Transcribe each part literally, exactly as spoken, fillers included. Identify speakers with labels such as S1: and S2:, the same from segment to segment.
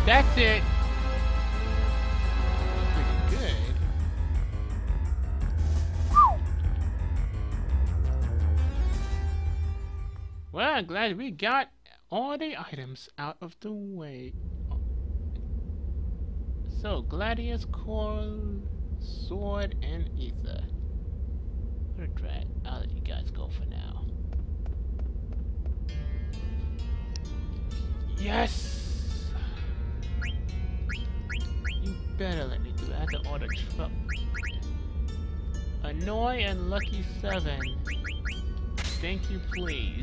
S1: That's it. Pretty good. Well, I'm glad we got all the items out of the way. So, Gladius, Coral, Sword, and Ether. Right, I'll let you guys go for now. Yes! You better let me do that. I have to order truck. Annoy and Lucky Seven. Thank you, please.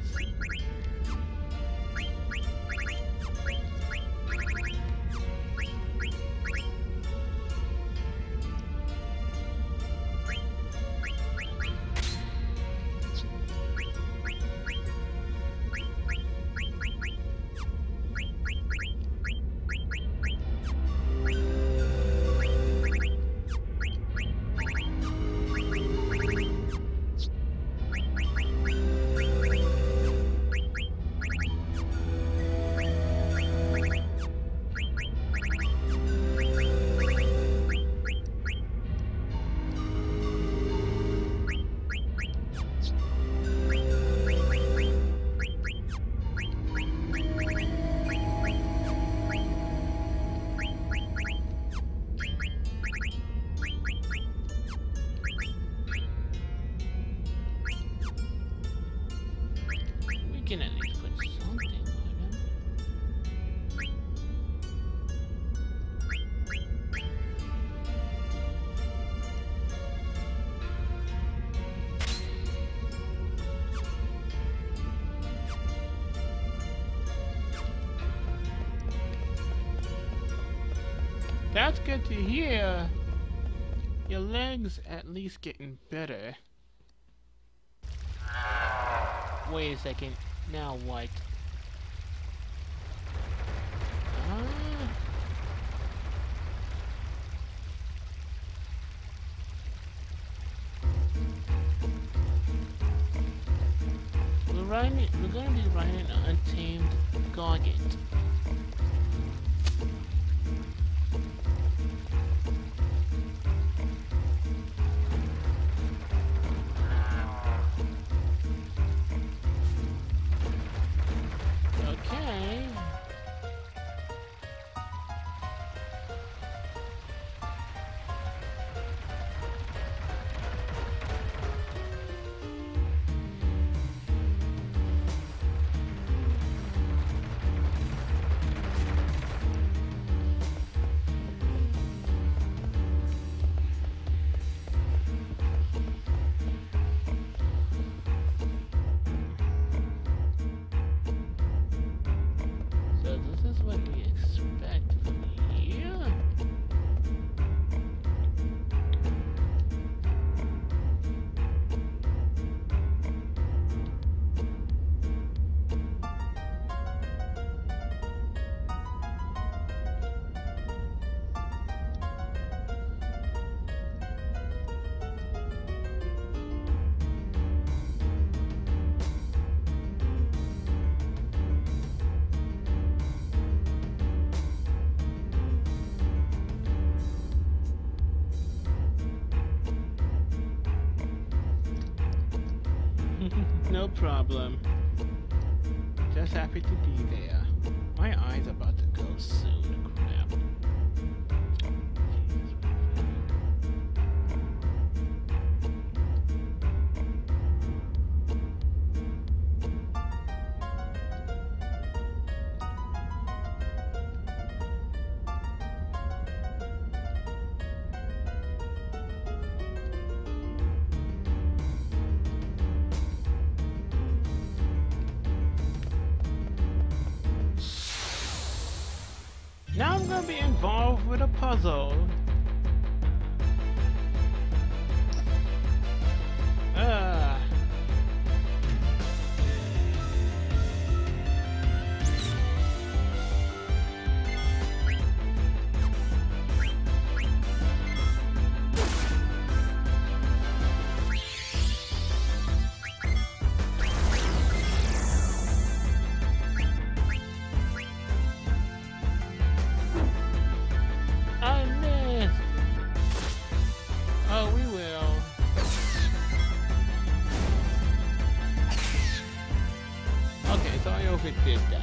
S1: Can at least put something on him. That's good to hear. Your legs at least getting better. Wait a second. Now what? Ah. We're riding. We're gonna be riding an untamed Gargant. No problem. Just happy to be there. My eye's about to go soon. Crap. Now I'm gonna be involved with a puzzle. Ah. it did die.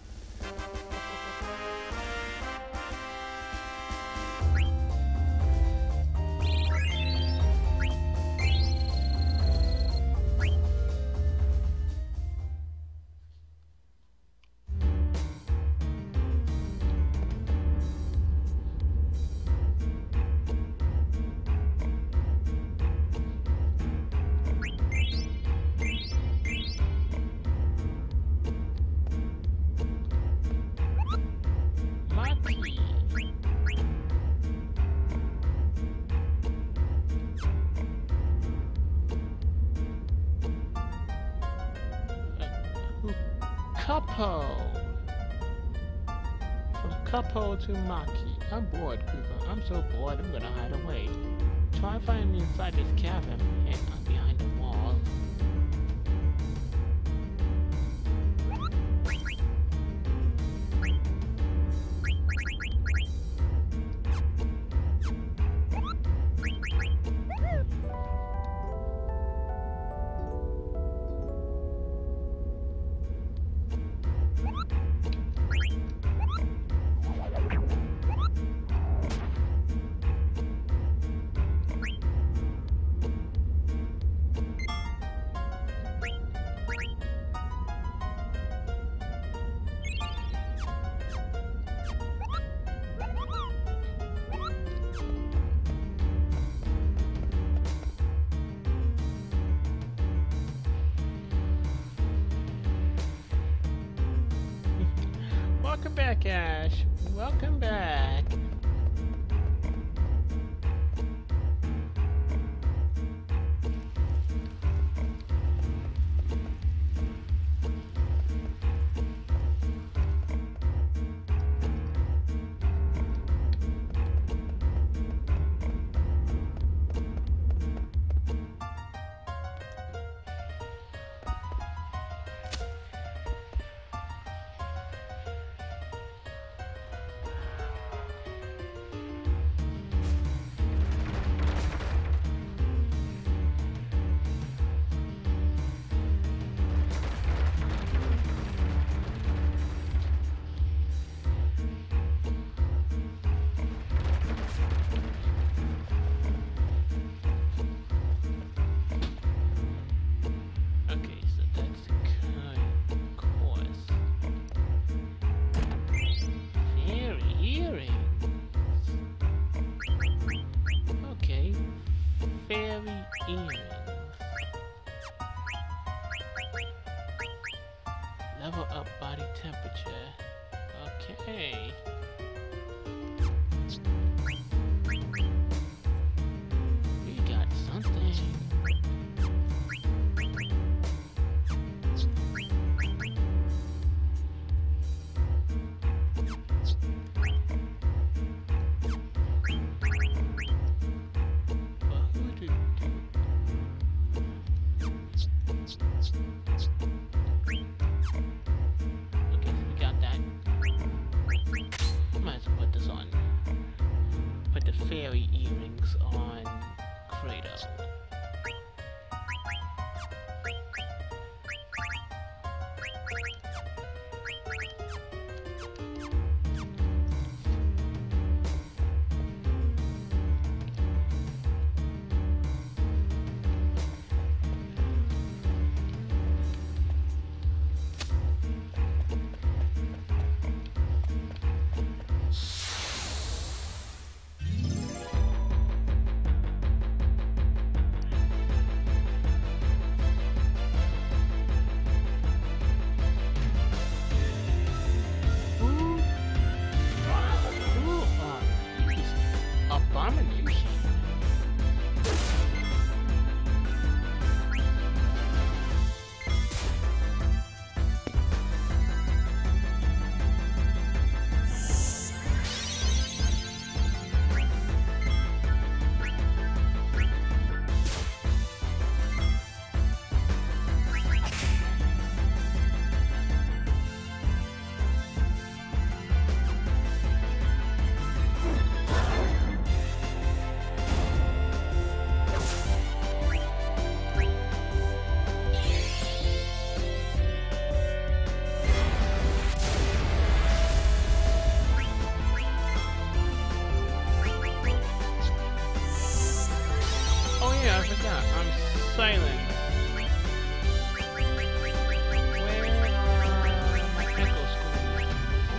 S1: Capo! From Capo to Maki. I'm bored, Kruger. I'm so bored, I'm gonna hide away. Try finding me inside this cabin, and I'm behind the wall. Welcome back, Ash. Welcome back. Level up body temperature. Okay. We got something. Okay, so we got that. silence. Where are my echo screens?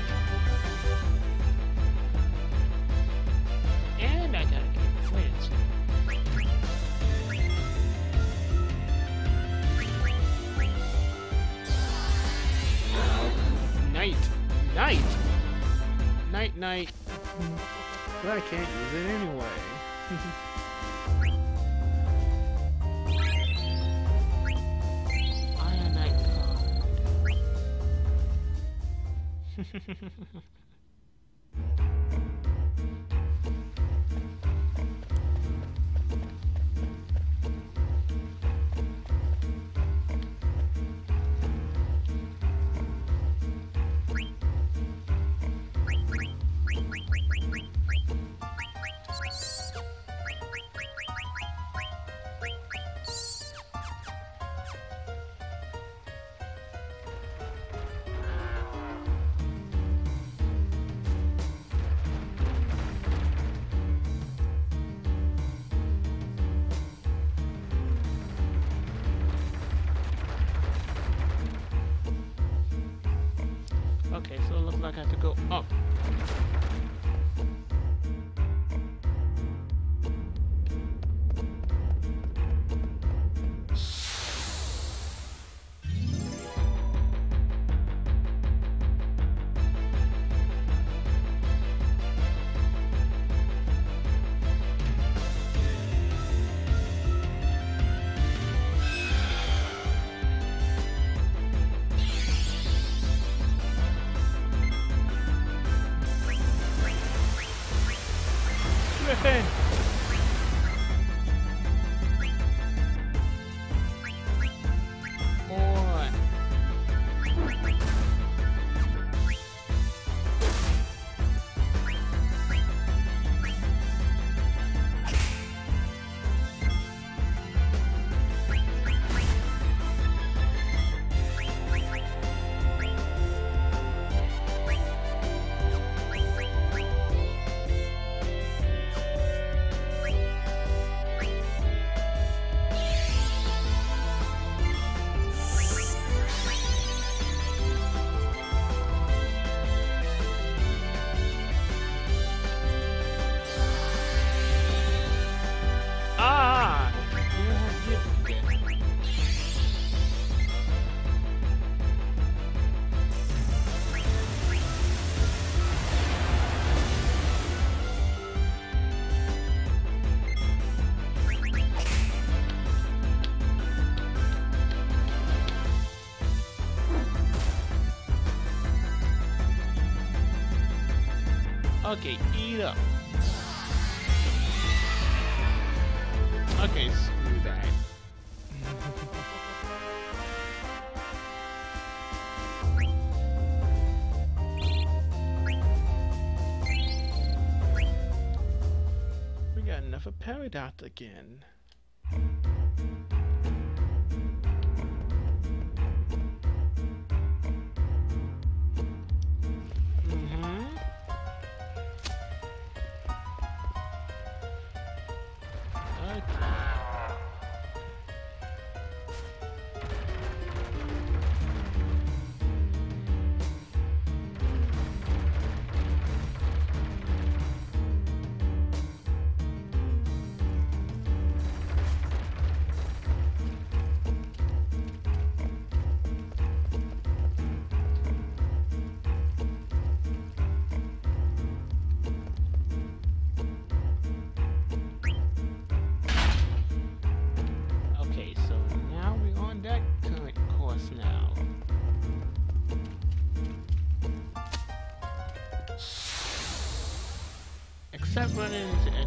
S1: And I gotta get friends. Night. Night. Night, night. But I can't use it anyway. Ionite card. Okay, so it looks like I have to go up. Griffin! Boy. Ah! Where have you been? Okay, eat up. Okay, screw that. We got enough of Peridot again. Except running into